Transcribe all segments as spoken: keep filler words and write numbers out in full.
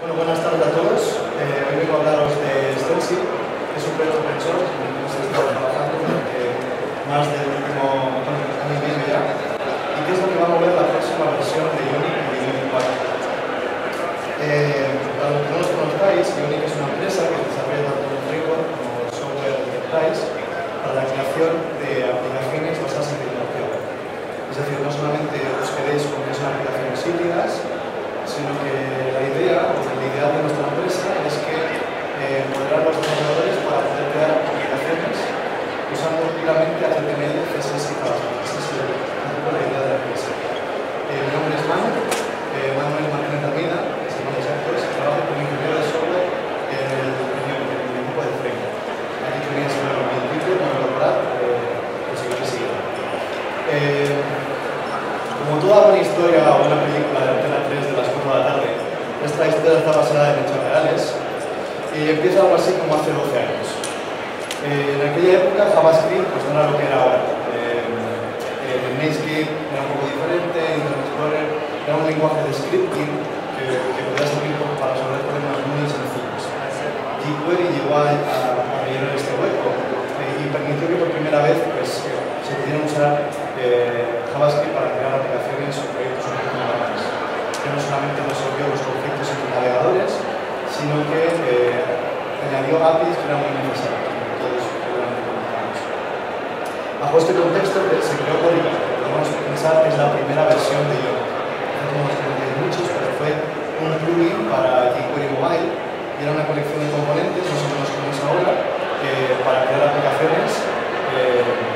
Bueno, buenas tardes a todos. Eh, hoy vengo a hablaros de Stencil, que es un proyecto open source en el que hemos estado trabajando durante más del último año y medio ya, y que es lo que va a mover la próxima versión de Ionic y de Ionic cuatro. Eh, para los que no los conozcáis, Ionic es una empresa que desarrolla tanto un framework como software enterprise para la creación de aplicaciones basadas en tecnología web. Es decir, no solamente os quedéis con que son aplicaciones híbridas, sino que la idea, o el ideal de nuestra empresa es que eh, empoderar a los desarrolladores para poder crear aplicaciones usando puramente H T M L, C S S y JavaScript. Esa es el, un poco la idea de la empresa. Eh, mi nombre es Manu, eh, Manuel Martínez, es el más exacto, es trabajo como ingeniero de software en el, en el, en el equipo de framework. Aquí tenéis mi título, mi laboral, eh, pues seguir siguiendo. Eh, Como toda buena historia o una película de Antena tres de las cuatro de la tarde, esta historia está basada en hechos reales y empieza algo así como hace doce años. Eh, en aquella época JavaScript pues, no era lo que era ahora. Eh, el Netscape era un poco diferente, Internet Explorer era un lenguaje de scripting que, que podía servir para resolver problemas muy sencillos. jQuery llegó a, a, a rellenar este hueco eh, y permitió que por primera vez pues, se pudieran usar eh, JavaScript para crear aplicaciones o proyectos un poco más grandes, que no solamente resolvió los conflictos entre navegadores, sino que eh, añadió A P Is que eran muy necesarios, que todos seguramente conocemos. Bajo este contexto se creó Código, que podemos pensar que es la primera versión de Ionic. No tenemos que meter muchos, pero fue un plugin para jQuery Mobile y era una colección de componentes, más o menos como es ahora, eh, para crear aplicaciones. Eh,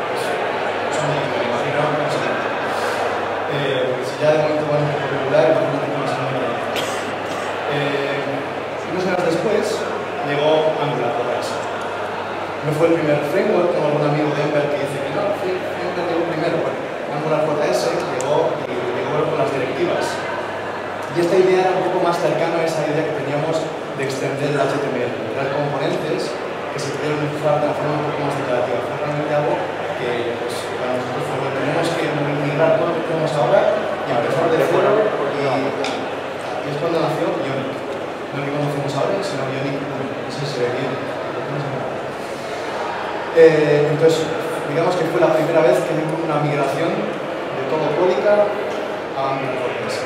Eh, porque si ya de momento van un poco regular, imagínate cómo se llama. Eh, unos años después llegó Angular J S. No fue el primer framework, tengo algún amigo de Ember que dice que no, Ember llegó primero. Bueno, Angular J S llegó y llegó con las directivas. Y esta idea era un poco más cercana a esa idea que teníamos de extender el H T M L, de crear componentes que se pudieran usar de una forma un poco más declarativa. Fue realmente algo que pues, para nosotros fue, tenemos que migrar todo lo que tenemos ahora y empezar de cero y, y es cuando nació Ionic. No que conocemos ahora, sino Ionic uno. Eso se ve bien. Eh, entonces, digamos que fue la primera vez que hubo una migración de todo Código a Angular J S.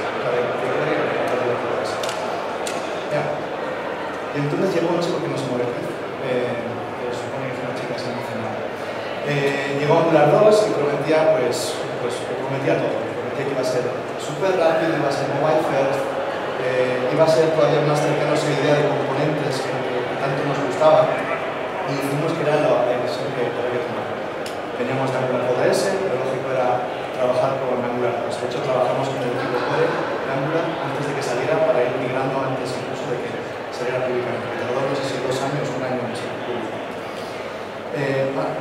Y entonces llegó, no sé por qué no se mueve aquí, eh, pero supone que es una chica se emocionada. Eh, llegó Angular dos y prometía, pues, pues, prometía todo. Prometía que iba a ser súper rápido, iba a ser mobile first, eh, iba a ser todavía más cercano a esa idea de componentes que, que tanto nos gustaba y dijimos que era la decisión que había que tomar. Veníamos de Angular J S, lo lógico era trabajar con Angular dos. De hecho, trabajamos con el equipo core de Angular antes de que saliera para ir migrando antes incluso de que saliera públicamente. Que tardó, no sé si dos años, un año en ser público. Eh, bueno,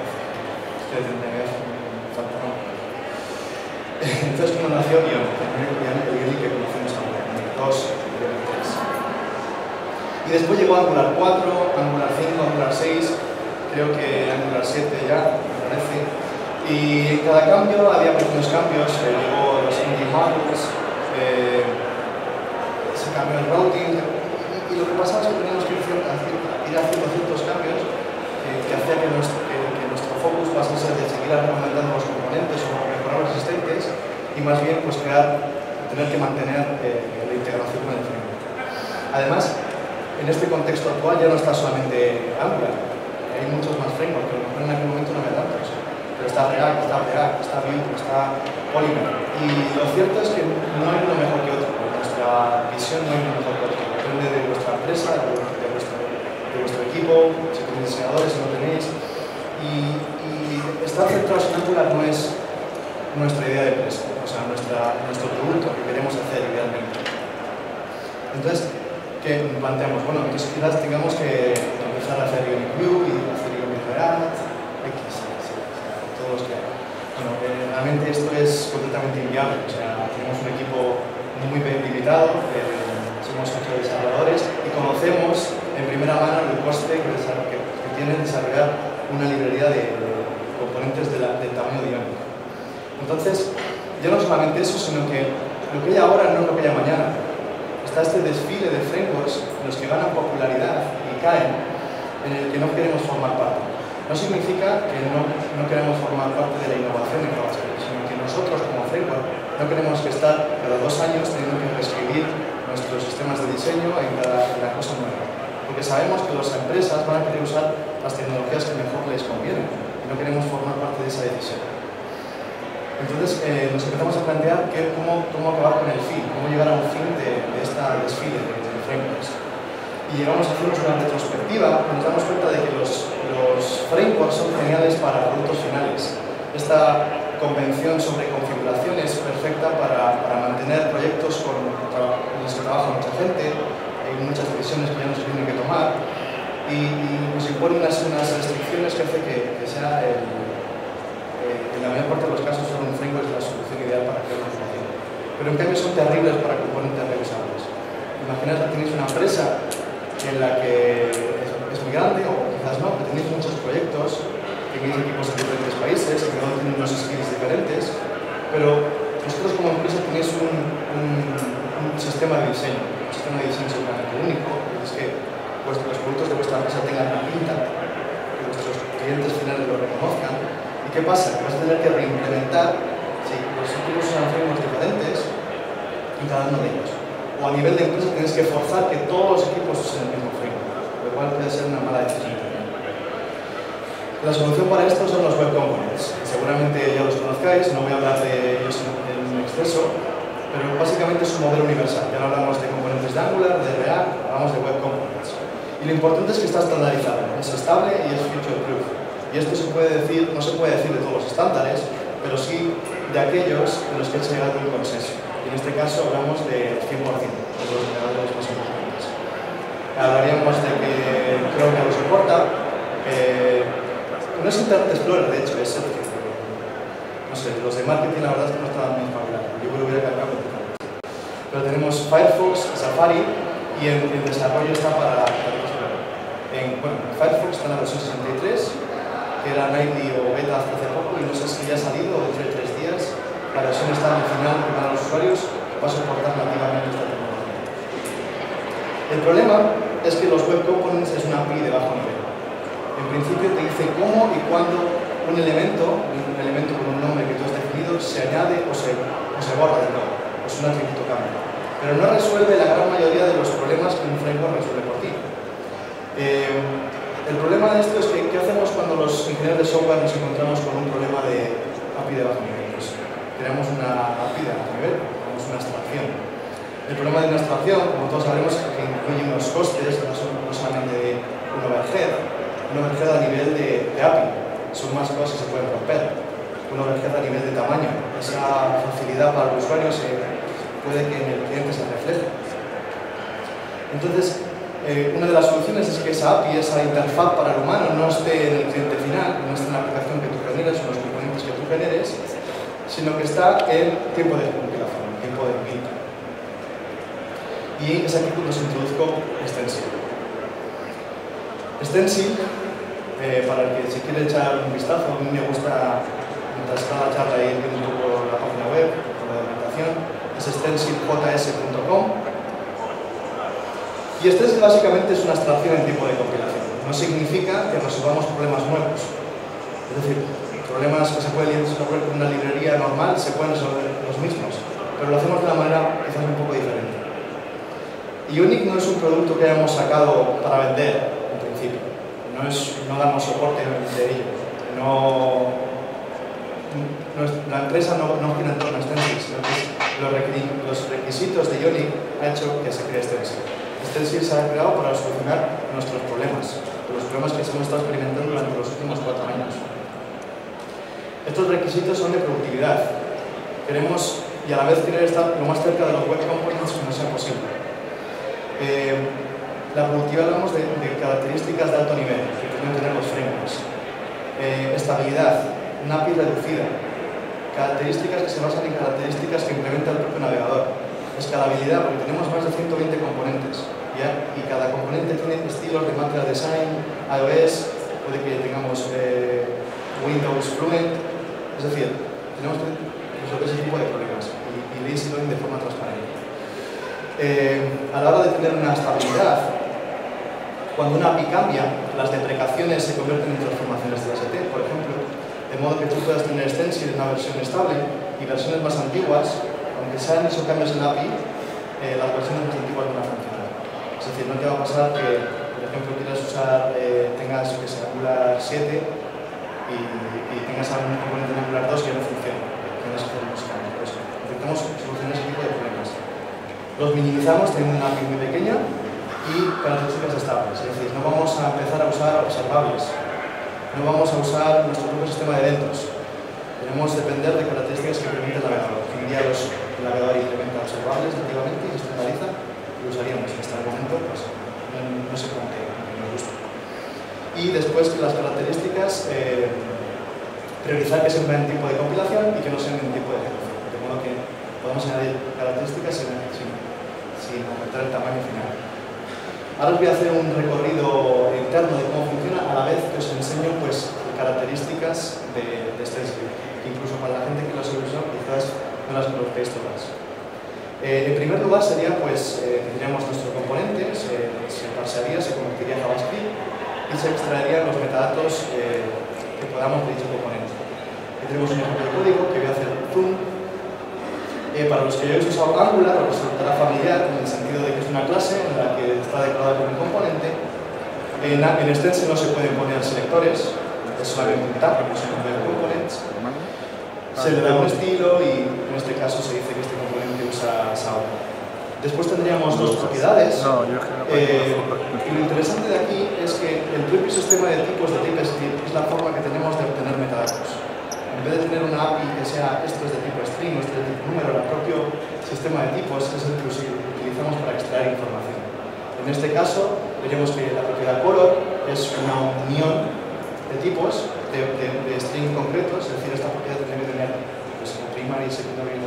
entonces, cuando nació Ionic, el Ionic que conocemos ahora, Ionic dos, Ionic tres. Y después llegó Angular cuatro, Angular cinco, Angular seis, creo que Angular siete ya, me parece. Y en cada cambio había pequeños cambios, eh, llegó los engine models, eh, se cambió el routing, y lo que pasaba es que teníamos que ir haciendo ciertos cambios eh, que hacía que nuestro, que, que nuestro focus pasase de seguir aumentando los componentes o mejorar los existentes y más bien pues crear, tener que mantener eh, la integración con el framework. Además, en este contexto actual ya no está solamente Angular, hay muchos más frameworks, pero en aquel momento no había tantos. Pero está React, está React, está Vue, está Polymer. Y lo cierto es que no hay uno mejor que otro. En nuestra visión no hay uno mejor que otro. Depende de vuestra empresa, de vuestro, de vuestro equipo, si tenéis diseñadores, si no tenéis. Y, y estar centrados en Angular no es nuestra idea de empresa, o sea, nuestra, nuestro producto que queremos hacer idealmente. Entonces, ¿qué planteamos? Bueno, entonces quizás tengamos que empezar a hacer Ionic Vue y hacer Ionic React, X, todos los que hay. Bueno, eh, realmente esto es completamente inviable, o sea, tenemos un equipo muy limitado, eh, somos ocho desarrolladores y conocemos en primera mano el coste que, que, que tiene desarrollar una librería de, de componentes de la, del tamaño dinámico. Entonces, ya no solamente eso, sino que lo que hay ahora no es lo que hay mañana. está este desfile de frameworks en los que ganan popularidad y caen, en el que no queremos formar parte. No significa que no, no queremos formar parte de la innovación en JavaScript, sino que nosotros como framework no queremos que estar cada dos años teniendo que reescribir nuestros sistemas de diseño en cada, en cada cosa nueva. Porque sabemos que las empresas van a querer usar las tecnologías que mejor les convienen y no queremos formar parte de esa decisión. Entonces eh, nos empezamos a plantear que, cómo, cómo acabar con el fin, cómo llegar a un fin de, de esta desfile de, de frameworks. Y llegamos a hacernos una retrospectiva y nos damos cuenta de que los, los frameworks son geniales para productos finales. Esta convención sobre configuración es perfecta para, para mantener proyectos con, en los que trabaja mucha gente, hay muchas decisiones que ya no se tienen que tomar y, y nos impone unas, unas restricciones que hace que, que sea el, eh, en la mayor parte de los casos son un framework la solución ideal para crear una aplicación. Pero en cambio son terribles para componentes reusables. Imaginad que tenéis una empresa en la que es, es muy grande, o quizás no, que tenéis muchos proyectos, tenéis equipos en diferentes países, que cada uno tiene unos skills diferentes, pero vosotros como empresa tenéis un, un, un sistema de diseño, un sistema de diseño seguramente único, que es que vuestros, los productos de vuestra empresa tengan una pinta, que vuestros clientes finales lo reconozcan. ¿Y qué pasa? Que vas a tener que reimplementar, si los equipos usan frameworks diferentes, en cada uno de ellos. O a nivel de empresa tienes que forzar que todos los equipos usen el mismo framework, lo cual puede ser una mala decisión también. La solución para esto son los web components. Seguramente ya los conozcáis, no voy a hablar de ellos en exceso, pero básicamente es un modelo universal. Ya no hablamos de componentes de Angular, de React, hablamos de web components. Y lo importante es que está estandarizado, es estable y es future proof. Y esto se puede decir, no se puede decir de todos los estándares, pero sí de aquellos en los que se ha llegado un consenso. Y en este caso hablamos de cien por cien, de los generadores más importantes. Hablaríamos de que creo que lo soporta. Eh, no es Internet Explorer, de hecho, es el que... No sé, los de marketing la verdad es que no estaban muy espabilados. Yo creo que hubiera cargado con Internet. Pero tenemos Firefox, Safari y en, en desarrollo está para Internet Explorer. En, bueno, en Firefox está en la versión sesenta y tres, que era noventa o beta hasta hace poco, y no sé si ya ha salido o dentro de tres días. La versión está al final para los usuarios, va a soportar nativamente esta tecnología. El problema es que los web components es una A P I de bajo nivel. En principio te dice cómo y cuándo un elemento, un elemento con un nombre que tú has definido, se añade o se, o se borra del todo, o es un atributo cambio. Pero no resuelve la gran mayoría de los problemas que un framework resuelve por ti. Eh, el problema de esto es que, ¿qué hacemos cuando los ingenieros de software nos encontramos con un problema de A P I de bajo nivel? Pues, creamos una A P I de alto nivel, creamos una abstracción. El problema de una abstracción, como todos sabemos, es que incluye unos costes, no, son, no solamente de un overhead, un overhead a nivel de, de A P I, son más cosas que se pueden romper. Un overhead a nivel de tamaño, esa facilidad para el usuario se, puede que en el cliente se refleje. Entonces, eh, una de las soluciones es que esa A P I, esa interfaz para el humano, no esté en el cliente final, no esté en la aplicación que tú generes o en los componentes que tú generes, sino que está en tiempo de compilación, en tiempo de build. Y es aquí cuando se introduzco Stencil. Stencil, eh, para el que si quiere echar un vistazo, a mí me gusta, mientras está la charla ahí viendo un poco la página web, con la documentación, es stencil j s punto com. Y Stencil básicamente es una abstracción en tiempo de compilación. No significa que resolvamos problemas nuevos. Es decir, problemas que se pueden resolver con una librería normal se pueden resolver los mismos, pero lo hacemos de una manera quizás un poco diferente. Ionic no es un producto que hayamos sacado para vender, en principio. No, es, no damos soporte de ello. No, no es, la empresa no, no gira en torno a Stencil, sino que los, los requisitos de Ionic ha hecho que se cree Stencil. Stencil se ha creado para solucionar nuestros problemas, los problemas que hemos estado experimentando durante los últimos cuatro años. Estos requisitos son de productividad. Queremos, y a la vez querer estar lo más cerca de los web components como sea posible. Eh, la productividad hablamos de, de características de alto nivel, que pueden tener los frameworks. Eh, estabilidad, una A P I reducida. Características que se basan en características que implementa el propio navegador. Escalabilidad, porque tenemos más de ciento veinte componentes, ¿ya? Y cada componente tiene estilos de material design, iOS, puede que tengamos eh, Windows Fluent. Es decir, tenemos que resolver ese tipo de problemas y, y díselo de forma transparente. Eh, a la hora de tener una estabilidad, cuando una A P I cambia, las deprecaciones se convierten en transformaciones de S T, por ejemplo, de modo que tú puedas tener Stencil en una versión estable y versiones más antiguas, aunque se han hecho cambios en la A P I, eh, las versiones más antiguas no van a funcionar. Es decir, no te va a pasar que, por ejemplo, quieras usar, eh, tengas que sea Angular siete y, y tengas algún componente en Angular dos que no funcione, tengas que hacer unos cambios. Pues intentamos solucionar ese tipo de problemas. Los minimizamos teniendo una A P I muy pequeña y características estables, es decir, no vamos a empezar a usar observables, no vamos a usar nuestro propio sistema de eventos. Debemos depender de características que permite el navegador. Hoy en día los, el navegador implementa observables nativamente y se estandariza, lo usaríamos. Hasta el momento, pues, no, no sé cómo que nos gusta. Y después que las características, eh, priorizar que sean en tipo de compilación y que no sean en tipo de ejecución, de modo que podamos añadir características sin, sin, sin aumentar el tamaño final. Ahora os voy a hacer un recorrido interno de cómo funciona, a la vez que os enseño pues, características de, de Stencil, que incluso para la gente que lo usa quizás no las conozcáis todas. Eh, en primer lugar sería, pues, eh, tendríamos nuestro componente, se, se parsearía, se convertiría en JavaScript y se extraerían los metadatos eh, que podamos de dicho componente. Aquí tenemos un ejemplo de código que voy a hacer zoom. Eh, para los que ya habéis usado Angular, os resultará familiar en el sentido de que es una clase en la que está declarada como un componente. En, en Stencil no se pueden poner selectores, es solamente un tag, que se puede components. Se le da un estilo y en este caso se dice que este componente usa sound. Después tendríamos dos propiedades. Eh, y lo interesante de aquí es que el propio sistema de tipos de TypeScript es la forma que tenemos de obtener metadatos. En vez de tener una A P I que sea esto es de tipo string o esto es de tipo número, el propio sistema de tipos es el que utilizamos para extraer información. En este caso, veremos que la propiedad color es una unión de tipos de, de, de string concretos, es decir, esta propiedad tiene que tener pues, primario y secundario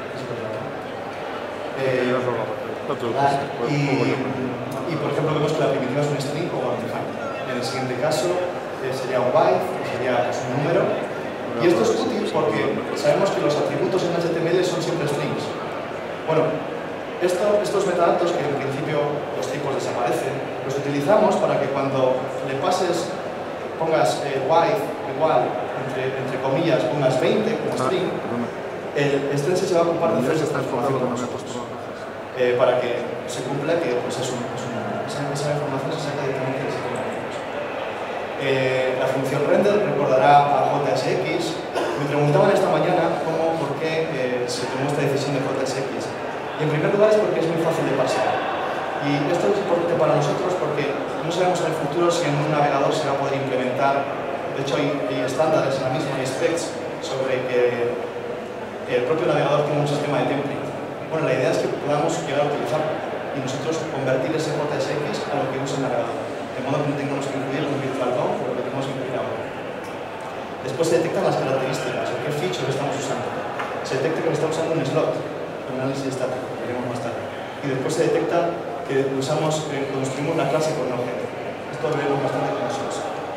eh, y, y por ejemplo vemos que la primitiva es un string o undefined. En el siguiente caso eh, sería un byte, que sería pues, un número. Y esto es útil porque sabemos que los atributos en H T M L son siempre strings. Bueno, esto, estos metadatos, que en principio los tipos desaparecen, los utilizamos para que cuando le pases, pongas eh, while igual, entre, entre comillas, pongas veinte como string, el Stencil se va a ocupar de hacer esta información con nosotros. Eh, para que se cumpla que pues, es un, es un, esa, esa información se saca directamente del sistema. Eh, la función render recordará a J S X. Me preguntaban esta mañana cómo, por qué eh, se tomó esta decisión de J S X. Y en primer lugar es porque es muy fácil de parsear. Y esto es importante para nosotros porque no sabemos en el futuro si en un navegador se va a poder implementar. De hecho, hay, hay estándares ahora mismo, hay specs sobre que el propio navegador tiene un sistema de template. Bueno, la idea es que podamos llegar a utilizarlo y nosotros convertir ese J S X a lo que usa el navegador. De modo que no tengamos que incluir un virtual D O M por lo que tenemos que incluir ahora. Después se detectan las características, o qué feature estamos usando. Se detecta que estamos usando un slot, un análisis estático, que veremos más tarde. Y después se detecta que usamos, eh, construimos una clase con un objeto. Esto lo veremos bastante con nosotros.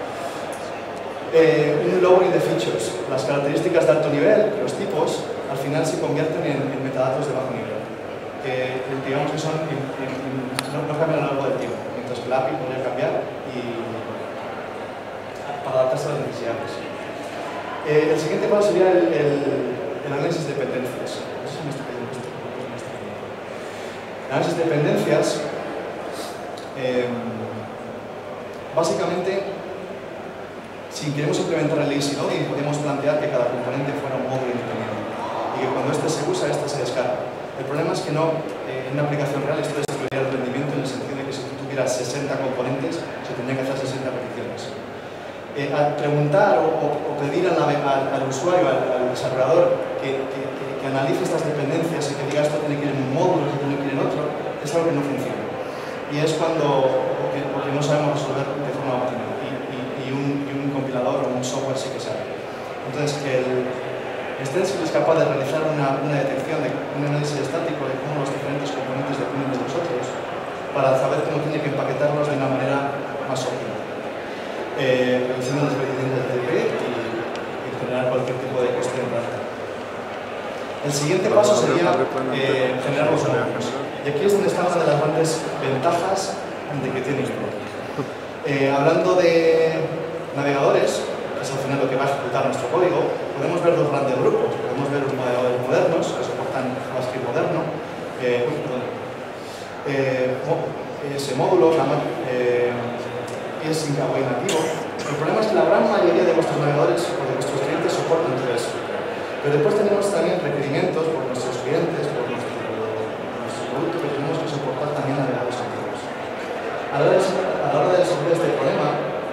Eh, un lowering de features. Las características de alto nivel, los tipos, al final se convierten en, en metadatos de bajo nivel. Que digamos que son, en, en, en, no, no cambian a lo largo del tiempo. Mientras que la A P I podría cambiar y para adaptarse a las necesidades. Eh, el siguiente paso sería el, el, el análisis de dependencias. No sé si me está cayendo esto. El análisis de dependencias, eh, básicamente, si queremos implementar el lazy loading, podemos plantear que cada componente fuera un módulo independiente y que cuando este se usa, este se descarga. El problema es que no, eh, en una aplicación real esto destruiría el rendimiento en el sentido de que si tú tuvieras sesenta componentes, se tendrían que hacer sesenta peticiones. Eh, al preguntar o, o, o pedir al, al, al usuario, al, al desarrollador, que, que, que, que analice estas dependencias y que diga esto tiene que ir en un módulo, esto tiene que ir en otro, es algo que no funciona. Y es cuando porque, porque no sabemos resolver de forma óptima. Y, y, y, un, y un compilador o un software sí que sabe. Entonces, el Stencil es capaz de realizar una, una detección, de un análisis estático de cómo los diferentes componentes dependen de nosotros para saber cómo tiene que empaquetarlos de una manera más óptima. Eh, reduciendo las peticiones del T P y, y generar cualquier tipo de cuestión. El siguiente paso sería eh, generar los módulos. Y aquí es donde está una de las grandes ventajas de que tiene esto. Eh, hablando de navegadores, que es al final lo que va a ejecutar nuestro código, podemos ver dos grandes grupos. Podemos ver los navegadores modernos, que soportan JavaScript moderno, eh, uy, perdón, eh, ese módulo, eh, es sin Kawaii nativo. El problema es que la gran mayoría de vuestros navegadores o de vuestros clientes soportan todo eso. Pero después tenemos también requerimientos por nuestros clientes, por nuestro, nuestro producto, que tenemos que soportar también navegadores antiguos. A la hora de, a la hora de resolver este problema,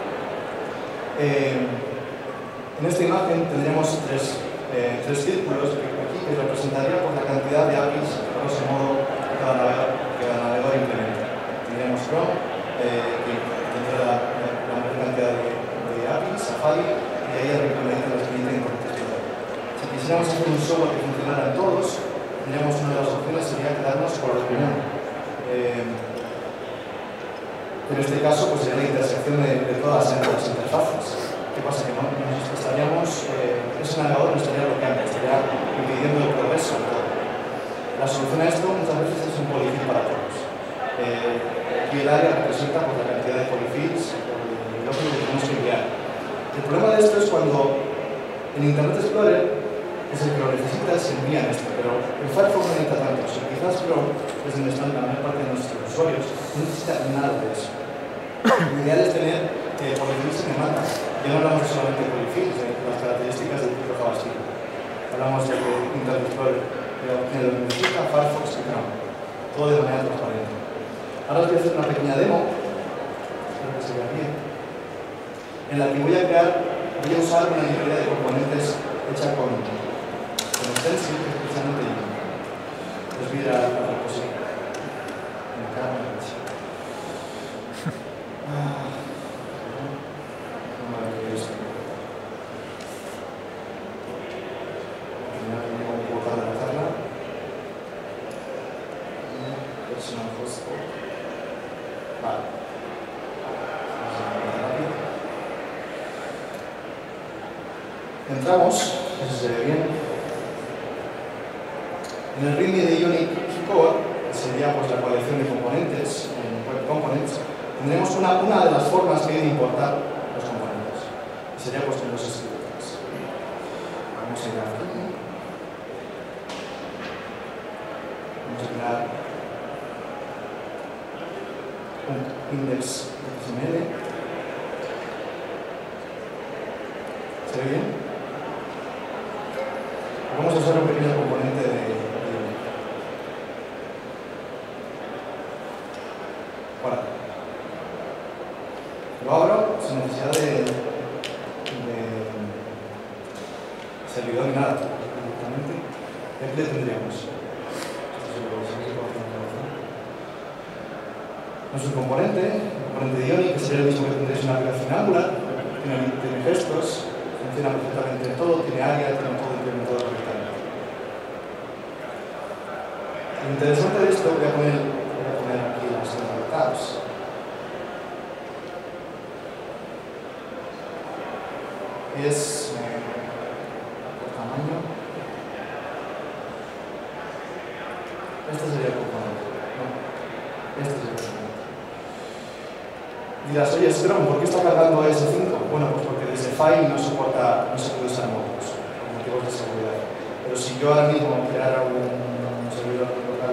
eh, en esta imagen tendremos tres, eh, tres círculos aquí que representaría por la cantidad de A P Is, de grosso modo, que cada navegador, que cada navegador implementa. Tendríamos Chrome, eh, que tendrá la, la mayor cantidad de, de A P Is, Safari, y ahí implementa los clientes importantes. Si quisiéramos hacer un software que funcionara en todos, tendríamos una de las opciones sería quedarnos con lo común. Eh, en este caso, pues sería la intersección de, de todas las interfaces. ¿Qué pasa? Que no, nos estaríamos, eh, ese navegador nos estaría bloqueando, estaría impidiendo el progreso en todo. La solución a esto muchas veces es un polyfill para todos. Eh, aquí el área representa pues, la cantidad de polyfills y lo que tenemos que enviar. El problema de esto es cuando en Internet Explorer es el que lo necesita, se envían esto, pero en Firefox no necesita tanto. Si quizás Chrome, que es donde están la mayor parte de nuestros usuarios, no necesita nada de eso. Lo ideal es tener eh, polyfills en demanda. Ya no hablamos solamente de polyfills, de las características del tipo JavaScript. Hablamos de Internet Explorer, pero en lo que necesita Firefox y Chrome. Todo de manera transparente. Ahora os voy a hacer una pequeña demo, espero que se vea bien, en la que voy a crear, voy a usar una librería de componentes hecha con, con Stencil, que es precisamente yo. Os voy a ir a la reposición. Me cago en la leche. Ah, no me voy a esto. Al final me voy a equivocar de la tabla. Personal host. Vale. Entramos, eso se ve bien. En el readme de Unique Core, que sería pues, la colección de componentes, en Web Components, tendremos una, una de las formas que hay de importar los componentes. Y sería pues, con los escritores. Vamos a ir aquí. Vamos a crear un index X M L. ¿Se ve bien? Vamos a usar un pequeño componente de, de... Bueno. Lo abro sin necesidad de, de servidor ni nada. Directamente. Y aquí le tendríamos. Nuestro componente, el componente de Ionic, que sería el mismo que tendréis en una aplicación Angular, tiene, tiene gestos, funciona perfectamente en todo, tiene área, tiene todo implementado perfectamente. Lo interesante de esto, voy a poner, voy a poner aquí las tabs. Es eh, por tamaño. Este sería el componente. No, este sería el componente. Dirás, oye, Scrum, ¿por qué está cargando E S cinco? Bueno, pues porque desde File no soporta, no se puede usar módulos, por motivos de seguridad. Pero si yo ahora mismo creara un, un servidor local,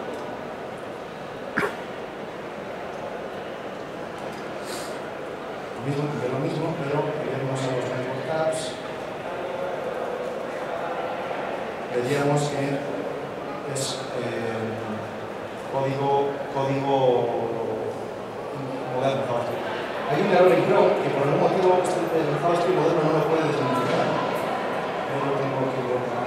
lo mismo, lo mismo, pero iríamos a los network tabs, veríamos que es eh, código, código moderno JavaScript. Hay un error en Chrome que por algún motivo el JavaScript moderno no lo puede desmodificar. Yo lo tengo que colocar.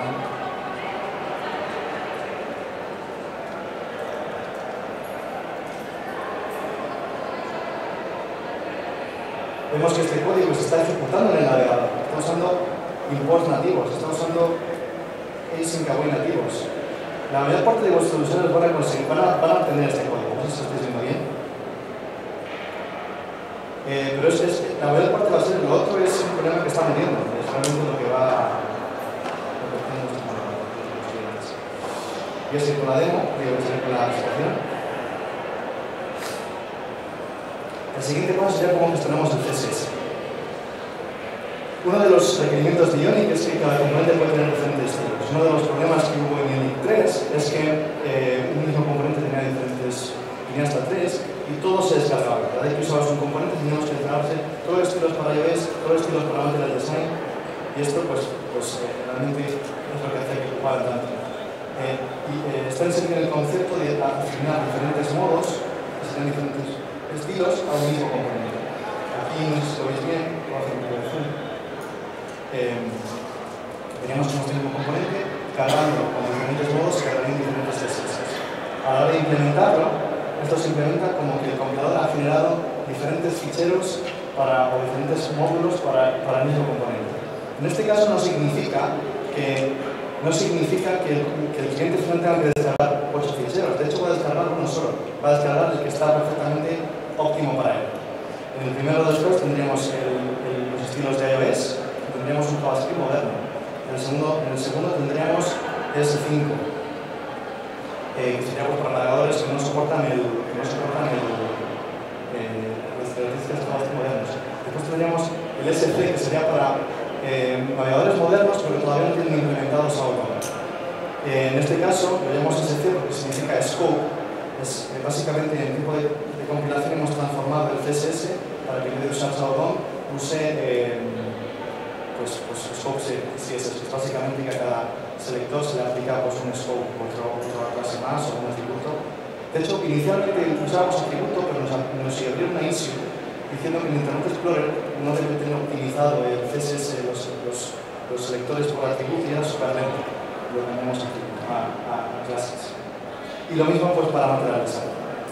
Vemos que este código se está ejecutando en el navegador. Está usando imports nativos, está usando async await nativos. La mayor parte de vuestros usuarios van a conseguir, van a, van a obtener este código. No sé si lo estáis viendo bien. Eh, pero es, es, la mayor parte va a ser, lo otro es un problema que está muriendo, es realmente lo que va a lo que Voy a seguir con la demo, voy a seguir con la presentación. El siguiente paso sería cómo gestionamos el C S S. Uno de los requerimientos de Ionic es que cada componente puede tener diferentes estilos. Uno de los problemas que hubo en Ionic tres es que eh, un mismo componente tenía diferentes, tenía hasta tres, y todo se descargaba. Cada vez que usabas un componente teníamos que descargarse todos los estilos para iOS, todos los estilos para Material Design, y esto pues, pues eh, realmente es lo que hace que ocuparan tanto. Eh, y eh, Stencil tiene el concepto de asignar diferentes modos, asignar diferentes estilos a un mismo componente. Aquí no sé si lo veis bien, voy a hacer un poco de zoom. Eh, teníamos un mismo componente cargando con diferentes modos y cargando diferentes C S S. A la hora de implementarlo, esto se implementa como que el compilador ha generado diferentes ficheros para, o diferentes módulos para, para el mismo componente. En este caso no significa que, no significa que, el, que el cliente final tenga que descargar ocho ficheros. De hecho, va a descargar uno solo. Va a descargar el que está perfectamente óptimo para él. En el primero de los dos tendríamos el, el, los estilos de iOS, tendríamos un JavaScript moderno. En el segundo, en el segundo tendríamos ese cinco. Eh, que sería pues, para navegadores que no soportan el, que no soportan el, eh, las características de JavaScript modernos. Después tendríamos el S C, que sería para eh, navegadores modernos, pero que todavía no tienen implementados Saudon. Eh, en este caso, lo llamamos S C porque significa scope. Es, eh, básicamente, en el tipo de, de compilación hemos transformado el C S S para que en vez de usar Saudon use eh, pues, pues, scope C S S, que es básicamente que a cada selector se le aplica pues, un scope, otro, otra clase más o un atributo. De hecho, inicialmente usábamos atributo, pero nos, nos abrió una issue diciendo que en Internet Explorer no debe tener optimizado el C S S, los, los, los selectores por atributo, y era súper lento. Lo cambiamos a, a, a clases. Y lo mismo pues, para Material Design.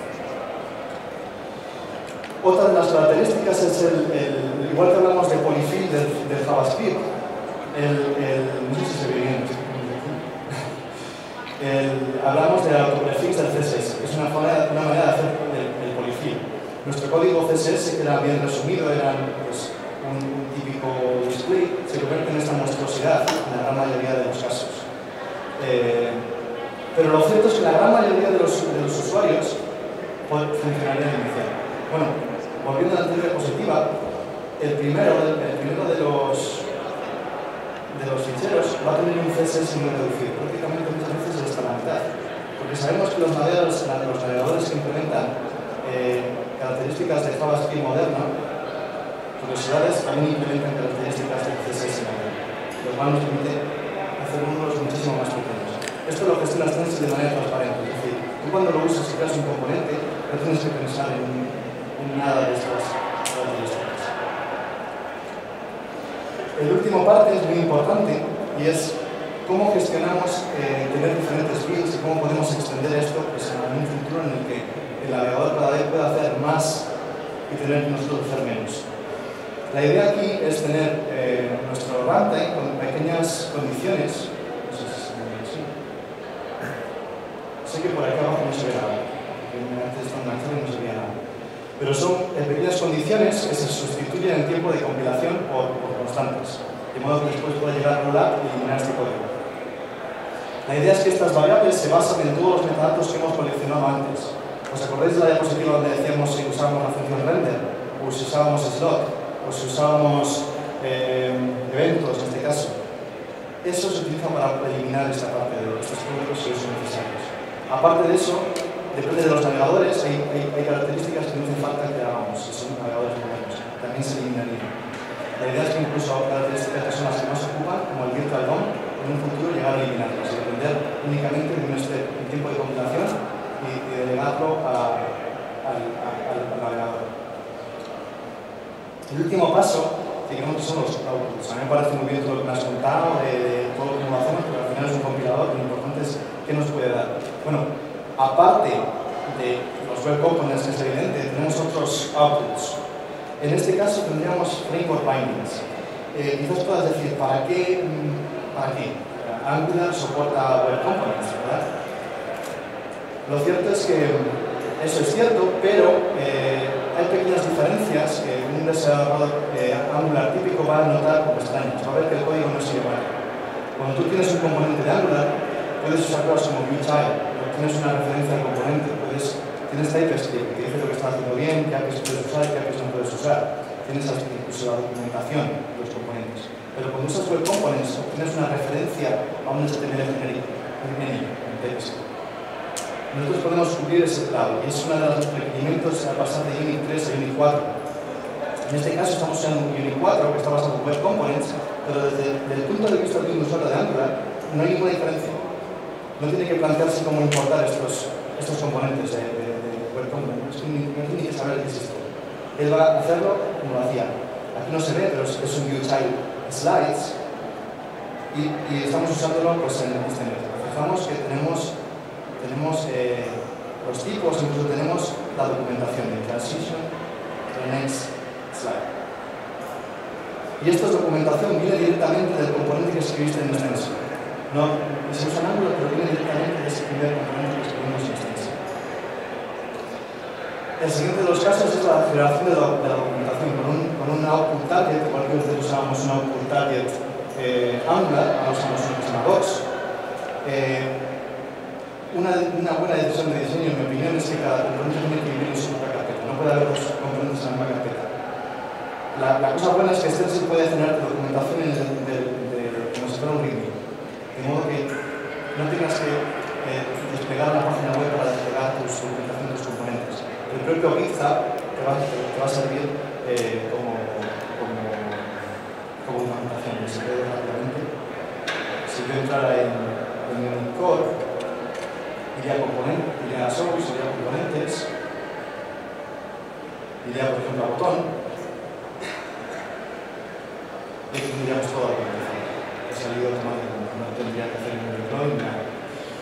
Otra de las características es el, el igual que hablamos de polyfill del, del JavaScript, el, el, no sé si se ve bien. El, hablamos de autoprefix del C S S, que es una, forma, una manera de hacer el, el polyfill. Nuestro código C S S, que era bien resumido, era pues, un, un típico display, se convierte en esta monstruosidad en la gran mayoría de los casos. Eh, pero lo cierto es que la gran mayoría de los, de los usuarios funcionaría inicial. Bueno, volviendo a la teoría positiva, el primero, el primero de los de los ficheros va a tener un C S S muy reducido, prácticamente muchas veces hasta la mitad, porque sabemos que los navegadores, los navegadores que implementan eh, características de JavaScript moderno, curiosidades, también implementan características de C S S moderno, lo cual nos permite hacer módulos muchísimo más pequeños. Esto lo gestiona Stencil de manera transparente, es decir, tú cuando lo usas y creas un componente, no tienes que pensar en, en nada de estas características. El último parte es muy importante y es cómo gestionamos eh, tener diferentes builds y cómo podemos extender esto pues, en un futuro en el que el navegador cada vez pueda hacer más y tener nosotros hacer menos. La idea aquí es tener eh, nuestro runtime con pequeñas condiciones. No sé si se ve así. Sé que por aquí abajo no se ve nada. Antes estando aquí no se veía nada. Pero son eh, pequeñas condiciones que se sustituyen en tiempo de compilación por, por constantes, de modo que después pueda llegar a rolar y eliminar este código. La idea es que estas variables se basan en todos los metadatos que hemos coleccionado antes. ¿Os acordáis de la diapositiva donde decíamos si usábamos la función render, o si usábamos slot, o si usábamos eh, eventos en este caso? Eso se utiliza para eliminar esta parte de estos códigos si son necesarios. Aparte de eso, depende de los navegadores, hay, hay, hay características que no hace falta que hagamos, si son navegadores modernos, también se eliminarían. La idea es que incluso características que son las que más se ocupan, como el virtual D O M, en un futuro llegar a eliminarlas y depender únicamente de un step, un tiempo de compilación y, y delegarlo a, al, al, al navegador. El último paso, digamos que son los outputs. A mí me parece muy bien todo lo que me has contado, de, de todo lo que hacemos, pero al final es un compilador, lo importante es qué nos puede dar. Bueno, aparte de los web components, que es evidente, tenemos otros outputs. En este caso tendríamos framework bindings. Eh, quizás puedas decir, ¿para qué? ¿Para qué? Angular soporta web components, ¿verdad? Lo cierto es que eso es cierto, pero eh, hay pequeñas diferencias que un desarrollador eh, Angular típico va a notar como extrañas. Va a ver que el código no es igual. Cuando tú tienes un componente de Angular, puedes usar cosas como viewType, tienes una referencia al componente, puedes, tienes TypeScript que dice lo que está haciendo bien, qué A P Is puedes usar y qué A P Is no puedes usar. Tienes incluso la documentación de los componentes. Pero cuando usas Web Components, obtienes una referencia a un H T M L genérico, en TypeScript. Nosotros podemos cubrir ese lado, y es uno de los requerimientos al pasar de Unit tres a Unit cuatro. En este caso estamos usando un Unit cuatro que está basado en Web Components, pero desde, desde el punto de vista de un usuario de Angular no hay ninguna diferencia. No tiene que plantearse cómo importar estos, estos componentes de, de, de Web Components. No tiene que saber que existen. Él va a hacerlo como lo hacía. Aquí no se ve, pero es, es un viewType slides y, y estamos usándolo pues, en este método. Fijamos que tenemos, tenemos eh, los tipos, incluso tenemos la documentación de transition to the next slide. Y esta documentación viene directamente del componente que escribiste en Stencil. No, se usa en Angular, pero viene directamente de ese primer componente que escribimos en Stencil. El siguiente de los casos es la generación de la, de la documentación con un, con un output target. Cualquier vez usábamos un output target eh, Angular, ahora usamos una que se llama box. Eh, una, una buena decisión de diseño, en mi opinión, es que cada componente tiene que vivir en su propia carpeta. No puede haber dos componentes en la misma carpeta. La, la cosa buena es que Stencil puede generar documentación de, de, de, de, como si fuera un ritmo. De modo que no tengas que eh, desplegar una página web para desplegar tus documentación de tus componentes. El propio GitHub te va, te va a servir eh, como, como, como documentación. Se ve rápidamente. Si yo entrara en, en el core, iría a componentes, iría a source, iría a componentes, iría por ejemplo a botón, y aquí tendríamos toda la documentación. He salido automáticamente, no tendría que hacer ningún deploy ni nada.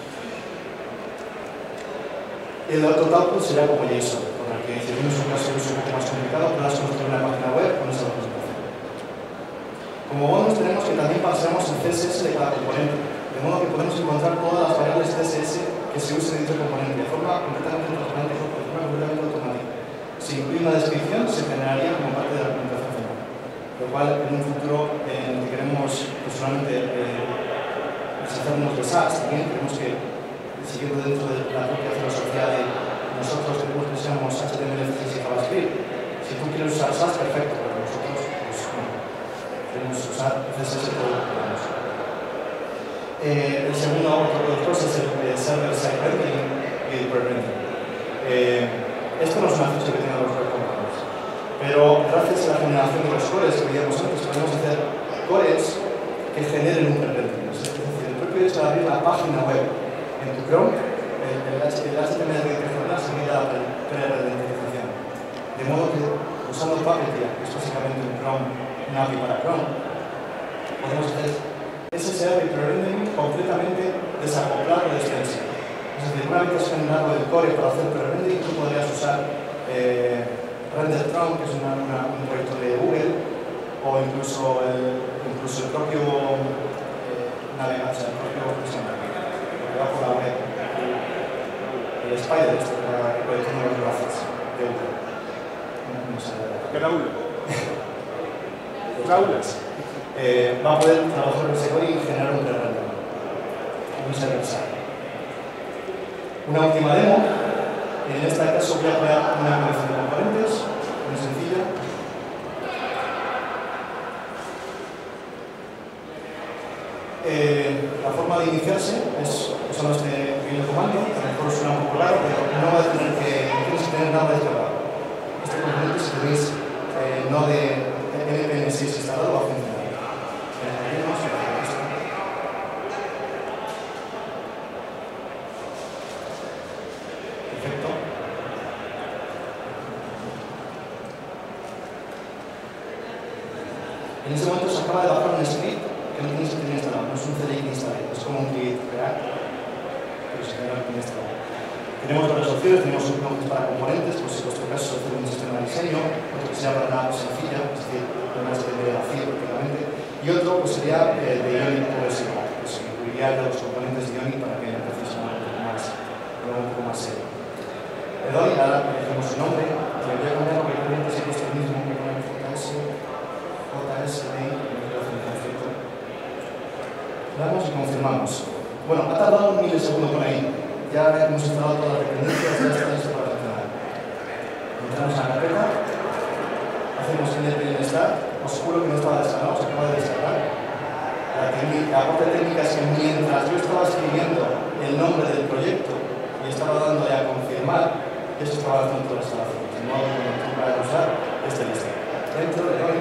El output output sería como JSON, con el que si tienes un caso de uso un poco más complicado, podrás construir una página web con esa documentación. Como bonus tenemos que también pasamos el C S S de cada componente, de modo que podemos encontrar todas las variables C S S que se usen en dicho componente, de forma completamente transparente, de forma completamente automática. Si incluye una descripción, se generaría como parte de la documentación final. Lo cual, en un futuro en el que queremos personalmente eh, deshacernos de S A S, también tenemos que, siguiendo dentro de la propia filosofía de nosotros queremos que seamos H T M L, C S S y JavaScript. Si tú quieres usar S A S, perfecto, pero nosotros pues, bueno, queremos usar C S S todo lo que podamos. Eh, el segundo otro de los cosas es el eh, server-side rendering y el pre-rendering. Eh, esto no es una feature que tengan los web components, pero gracias a la generación de los cores que veíamos antes, podemos hacer cores que generen un pre-rendering. Es decir, el propio hecho de abrir la página web en tu Chrome, el, el, H T M L que genera se mira la pre-renderización. De modo que, usando Puppeteer, que es básicamente un Chrome, un A P I para Chrome, podemos hacer ese server pre-rendering completamente desacoplado de Stencil. Es decir, una vez que has generado el core para hacer pre-rendering, tú podrías usar eh, RenderTron, que es una, una, un proyecto de Google, o incluso el, incluso el propio eh, navegador, el propio lo que va por la web, el Spider, este, para proyecto de los brazos de Google. No, no sé. ¿Qué era Google? ¿Aulas? Eh, va a poder trabajar con ese código y generar un pre-render, un server-side. Una última demo. En este caso voy a crear una colección de componentes, muy sencilla. Eh, la forma de iniciarse es usando este pequeño comando, que a lo mejor suena un poco raro, pero no va a tener que, no tienes que tener nada descargado. Este componente, si tenéis eh, no de N P M seis instalado, va a funcionar. Perfecto. En ese momento se acaba de bajar un script que no tienes que tener instalado, no es un C D I que instale, es como un git real, pero se genera aquí instalado. Tenemos varias opciones, tenemos un bloque para componentes, pues en vuestro caso hacer un sistema de diseño, otro que sea para una app sencilla, es decir, una H T M L vacío prácticamente, y otro pues sería eh, de Ionic o S Q L, pues incluiría los componentes de Ionic para que el proceso sea un poco más, un poco más serio. Le doy, ahora elegimos su nombre, le voy a cambiar porque realmente si es el mismo que con el J S, JSDayES, damos y confirmamos. Bueno, ha tardado un milisegundo por ahí. Ya hemos instalado todas las dependencias, ya está listo para funcionar. Entramos a la carpeta, hacemos en start, os juro que no estaba descargado, se acaba de descargar. La, la parte técnica es que mientras yo estaba escribiendo el nombre del proyecto y estaba dando a confirmar, esto estaba haciendo toda la instalación. De modo que cuando tú vayas a usar, esté listo. Dentro de hoy.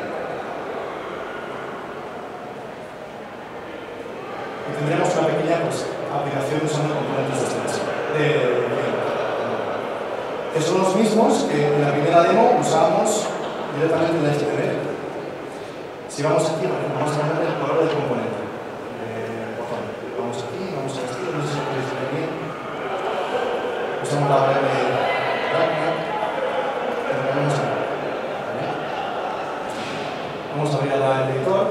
Y tendremos una pequeña pues, aplicación usando componentes de Stencil. De, de, que son los mismos que en la primera demo usábamos directamente en la H T M L. Si vamos aquí, vamos a cambiar el color del componente. Eh, vamos aquí, vamos a este, no sé si lo podéis ver bien. Usamos la variable background. Vamos a, ¿vale? Vamos a abrir el editor.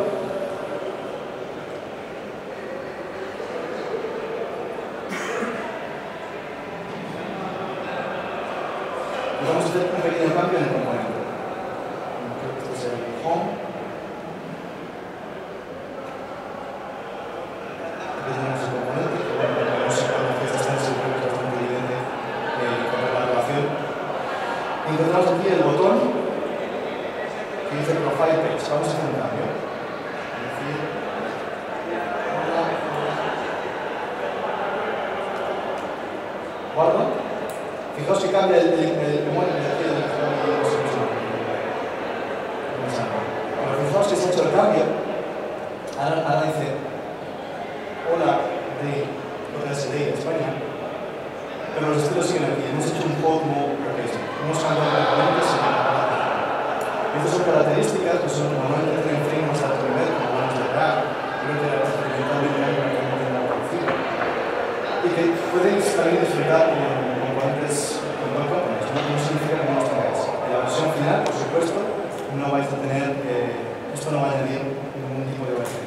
Y vamos a hacer un pequeño cambio en el componente. Creo que este es el home. Tenemos el componente, que bueno, como se conoce esta Stencil, creo que es bastante evidente eh, con la relación. Encontramos aquí el botón que dice Profile Page. Vamos a hacer un cambio. Es decir, guardo. Fijaos que cambia el emoji de aquí del Bueno, fijaos que se ha hecho el cambio. Ahora, ahora dice hola de JSDayES España, pero los estilos siguen aquí. Hemos hecho un code como hemos cambiado componentes y estas son características que son normalmente tienen frame más alto nivel, como podemos ver acá, creo que era experimental de crear una componente no conocida y que podéis también disfrutar con componentes con buen componentes, no, no significa que no los tengáis. En la versión final, por supuesto, no vais a tener, eh, esto no va a añadir ningún tipo de base.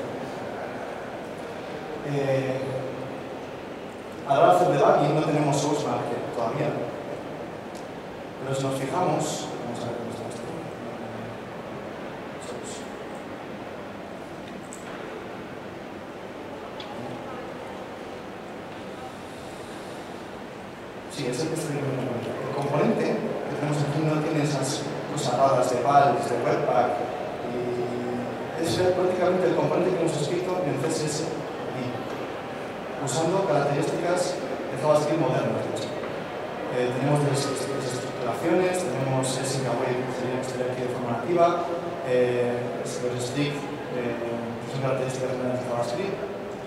Eh, a la hora de hacer debugging no tenemos source marker todavía, pero si nos fijamos, vamos a ver cómo está esto. Source. Sí, es el que está en el componente. El componente que tenemos aquí no tiene esas cosas raras de pals, de webpack, y es prácticamente el componente que hemos escrito en C S S usando características de JavaScript modernas. Eh, tenemos desestructuraciones, tenemos async await, que sería aquí de forma nativa, eh, los strict, eh, que son características de JavaScript.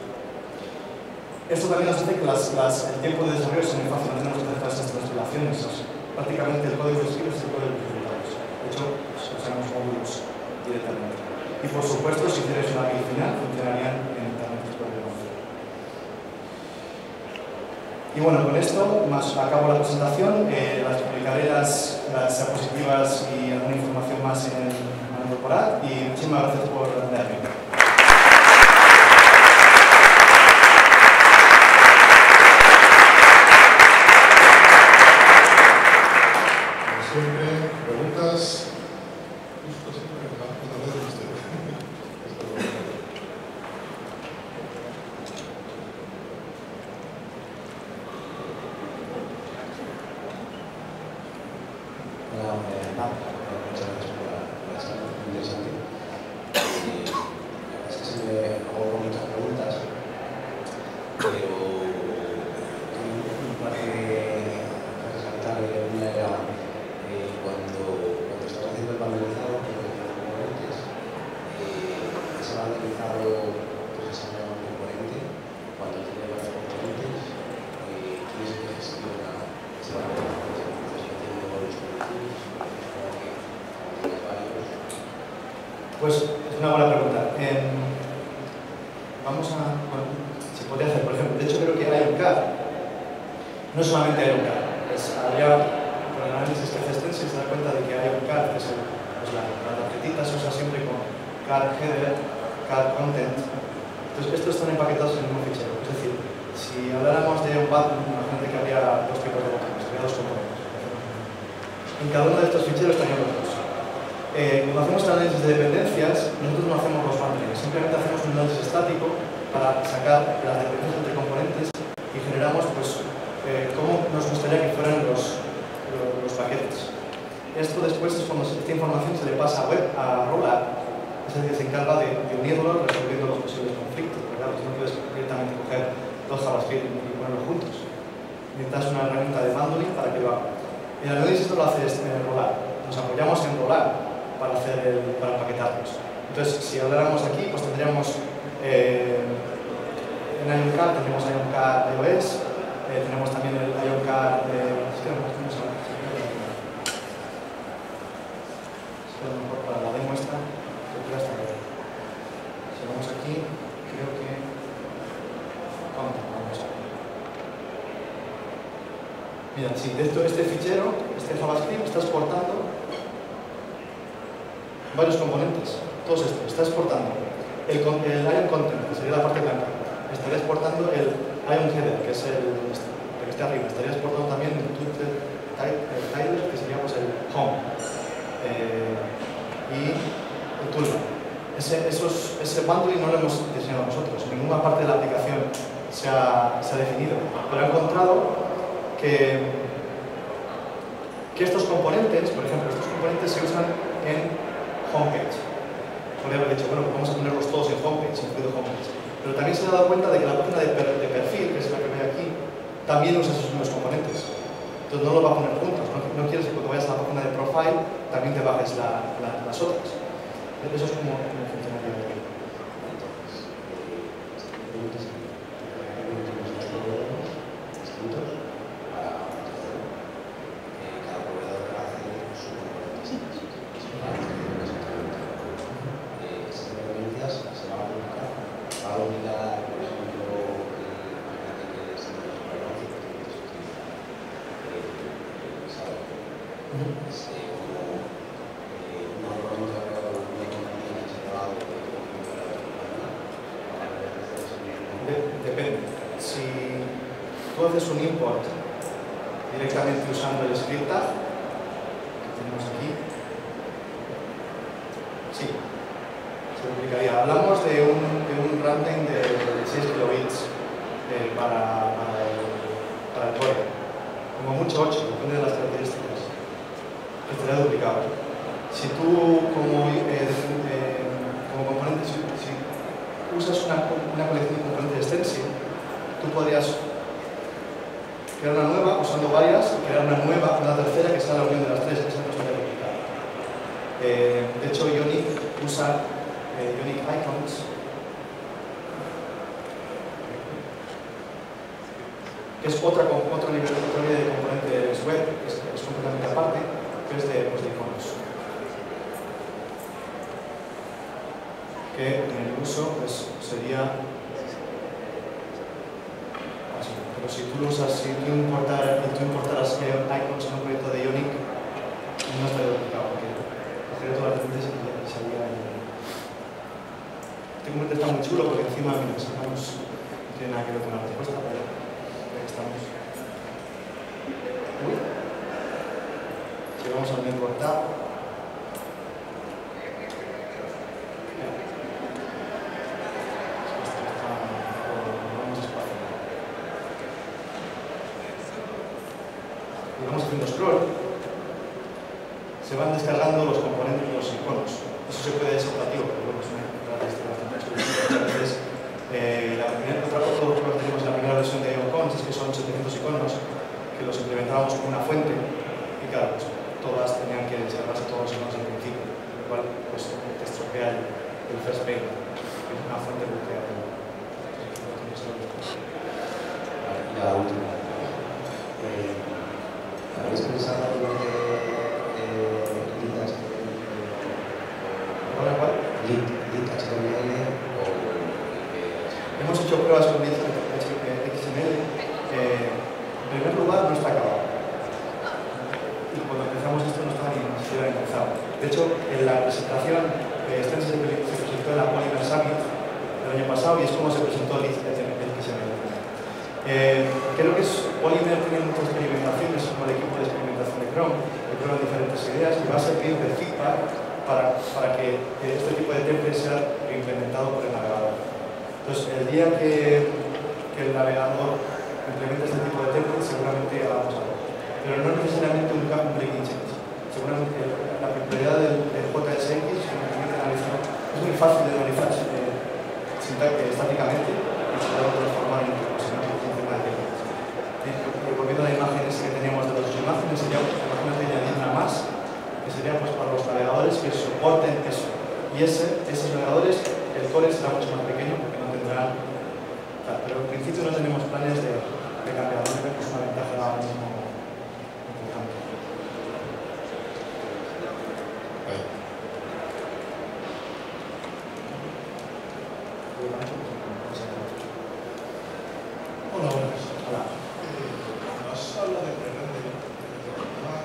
Esto también nos hace que las, las, el tiempo de desarrollo sea muy fácil, no tenemos que hacer todas estas translaciones. Prácticamente el código de script es el código de resultados. De hecho, usamos módulos directamente. Y por supuesto, si quieres una A P I final, funcionarían en internet. Y bueno, con esto más acabo la presentación. Eh, las publicaré las, las diapositivas y alguna información más en el manual corporal. Y muchísimas gracias por atenderme. Siempre, preguntas. Pues es una buena pregunta. Eh, vamos a... Bueno, se podría hacer, por ejemplo, de hecho creo que hay un C A D. No solamente hay un C A D. Es, habría, por el análisis que hace Stencil, se da cuenta de que hay un C A D, que es el, pues la, la tarjetita se usa siempre con C A D header, C A D content. Entonces estos están empaquetados en el mismo fichero. Es decir, si habláramos de un button, imagínate que habría dos tipos de botones, habría dos componentes. En cada uno de estos ficheros estarían los dos. Eh, cuando hacemos el análisis de dependencias, nosotros no hacemos los bundles, simplemente hacemos un análisis estático para sacar las dependencias entre componentes y generamos pues, eh, cómo nos gustaría que fueran los, los, los paquetes. Esto después es cuando esta información se le pasa a web, a rollup, es el que se encarga de, de unirlos resolviendo los posibles conflictos. Porque claro, si no puedes directamente coger dos JavaScript y ponerlos juntos. Necesitas una herramienta de bundling para que lo haga. En Android esto lo hace en el rollup. Nos apoyamos en rollup para, hacer el, para empaquetarlos. Entonces, si habláramos aquí, pues tendríamos eh, en I O K, tenemos I O K iOS, eh, tenemos también el I O K de... Es que no me gusta. A lo mejor para la demo esta, creo que hasta aquí. Si vamos aquí, creo que... Vamos a ver. Mira, si de esto, este fichero, este JavaScript, está exportando varios componentes. Todos estos. Está exportando el, el ion content, que sería la parte blanca. Estaría exportando el ion header, que es el, el que está arriba. Estaría exportando también el title, que sería pues, el home. Eh, y el toolbar. Ese, esos, ese bundling no lo hemos diseñado nosotros, ninguna parte de la aplicación se ha, se ha definido, pero he encontrado que, que estos componentes, por ejemplo, estos componentes se usan en homepage. Podría haber dicho, bueno, pues vamos a ponerlos todos en homepage, incluido homepage. Pero también se ha dado cuenta de que la página de, per, de perfil, que es la que ve aquí, también usa esos mismos componentes. Entonces no los va a poner juntos. No, no quieres que cuando vayas a la página de profile también te bajes la, la, las otras. Eso es como, como funcionaría aquí. Depende. Si tú haces un import directamente usando el script tag, que tenemos aquí, sí, se duplicaría. Hablamos de un, de un runtime de seis kilobits eh, para, para, el, para el core. Como mucho ocho, depende de las características. Estaría duplicado. Si tú, como, eh, eh, como componente, si, si usas una, una colección de componentes de Stencil, tú podrías crear una nueva usando varias y crear una nueva, una tercera que sea la unión de las tres, que esa no se puede duplicar. Eh, de hecho, Ionic usa eh, Ionic Icons, que es otra, otro nivel, otro nivel de componentes web, que es, es completamente aparte, que es de, pues, de iconos. Que en el uso pues, sería así. Pero si tú lo usas, si tú, importar, tú importaras icons en un proyecto de Ionic, no estaría duplicado, porque hacer todas las referencias y salía en el... Este componente está muy chulo porque encima, mira, sacamos, no tiene nada que ver con la respuesta, pero aquí estamos. Uy. Llegamos al network tab. Vamos haciendo scroll, se van descargando los componentes de los iconos. Eso se puede ser operativo, pero bueno, es una característica bastante muchas veces. Eh, la primera, otra cosa que tenemos en la primera versión de icons es que son setecientos iconos que los implementábamos con una fuente y claro, pues, todas tenían que descargarse todos los iconos al principio, lo cual pues, te estropea el, el first page, que es una fuente bloqueada. Y la última. Eh, ¿Habéis pensado en lo de lead H T M L? ¿Cuál? ¿Cuál? Lead H T M L o... Hemos hecho pruebas con X M L. Eh, en primer lugar, no está acabado. Y cuando empezamos esto no estaba ni siquiera empezado. De hecho, en la presentación, eh, Stencil se presentó en la Polymer Summit el año pasado y es como se presentó el X M L. Eh, creo que es, Polymer tiene muchas experimentaciones como el equipo de experimentación de Chrome, que prueban diferentes ideas y va a servir de feedback para, para que este tipo de template sea implementado por el navegador. Entonces, el día que, que el navegador implemente este tipo de templates, seguramente hagamos algo. Pero no necesariamente un, un breaking change. Seguramente la peculiaridad del, del J S X es muy fácil de analizar eh, estáticamente y se puede transformar en una función de templates. Volviendo a la imagen que teníamos de las dos imágenes, sería imagínate añadir una más, que sería pues, para los navegadores que soporten eso. Y ese, esos navegadores, el core será mucho más pequeño porque no tendrán. O sea, pero en principio no tenemos planes de, de cambiar, no creo que es una ventaja ahora mismo importante. Hola, buenas. Hola. Eh, has hablado de pre-rendering, de programar,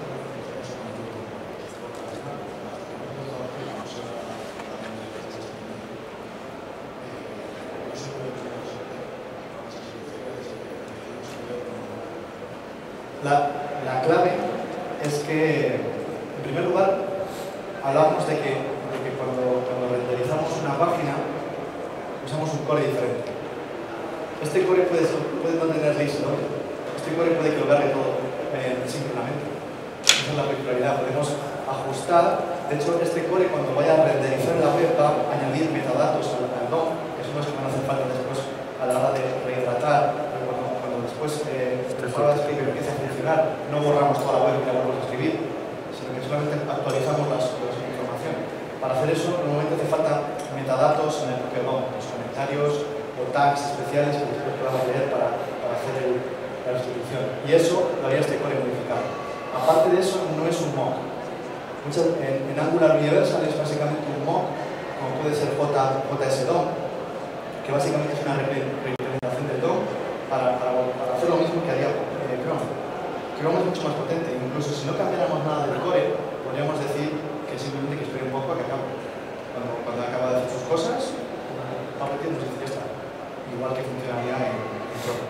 La, la clave es que, en primer lugar, hablamos de que, de que cuando, cuando renderizamos una página, usamos un core diferente. Este core puede, puede no tener listo, ¿no? Este core puede que lo cargue todo eh, síncronamente. Esa es la peculiaridad. Podemos ajustar. De hecho, este core, cuando vaya a renderizar la web, va a añadir metadatos al, al D O M, que son los que van a hacer falta después a la hora de rehidratar. Cuando, cuando después eh, el JavaScript empiece a funcionar, no borramos toda la web y la volvemos a escribir, sino que solamente actualizamos las, las información. Para hacer eso, normalmente hace falta metadatos en el propio D O M, los comentarios o tags especiales que después podamos leer para, para hacer el, la distribución. Y eso lo haría este core modificado. Aparte de eso, no es un mock. Muchas, en, en Angular Universal es básicamente un mock, como puede ser J, JSDayES, que básicamente es una reimplementación del D O M para, para, para hacer lo mismo que haría eh, Chrome. Chrome es mucho más potente, incluso si no cambiáramos nada del core, podríamos decir que simplemente que espere un poco a que acabe. Cuando, cuando acaba de hacer sus cosas, va a repetir, nos dice que está. Igual que funcionaría en, en Chrome.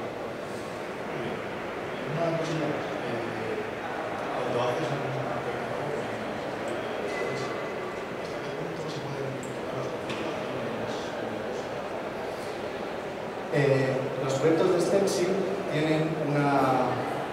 una cosilla, eh, cuando haces un Eh, los proyectos de Stencil tienen una,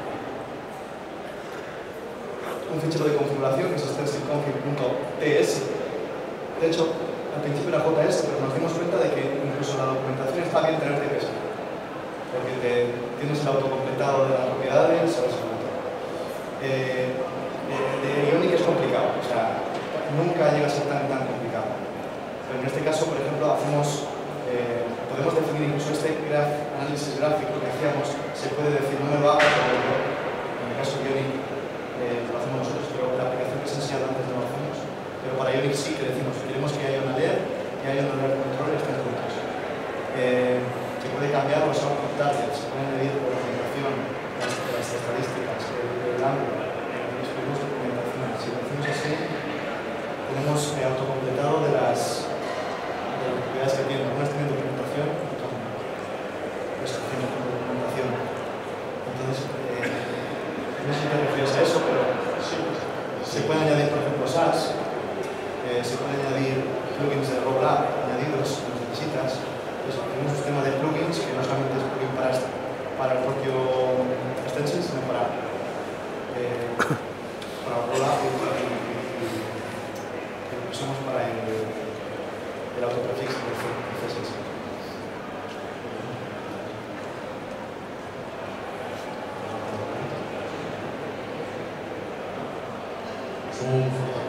un fichero de configuración que es stencilconfig punto t s. De hecho, al principio era J S, pero nos dimos cuenta de que incluso la documentación está bien tener T P S, porque te, tienes el autocompletado de las propiedades, sabes eh, de, de Ionic es complicado, o sea, nunca llega a ser tan, tan complicado. Pero en este caso, por ejemplo, hacemos Eh, podemos definir incluso este graf, análisis gráfico que hacíamos, se puede decir no me lo haga, pero en el caso de Ionic eh, lo hacemos nosotros, pero la aplicación que se enseñado antes no lo hacemos. Pero para Ionic sí que decimos, queremos que haya una layer y haya una layer control y estén juntos. Eh, se puede cambiar los output targets, se puede medir por orientación, las, las estadísticas, el, el ángulo, los primeros documentaciones. Si lo hacemos así, tenemos eh, autocompletado de las de las propiedades que tienen. Algunas tienen documentación, otras no. Pues tienen documentación. Entonces, eh, no sé si te refieres a eso, pero sí, se puede añadir, por ejemplo, S A S, eh, se puede añadir plugins de rollup añadidos si los necesitas. Entonces, tenemos un sistema de plugins que no solamente es plugin para, para el propio Stencil, sino para, eh, para rollup y, y, y, y lo usamos para el el autoprefix del C S S. Es un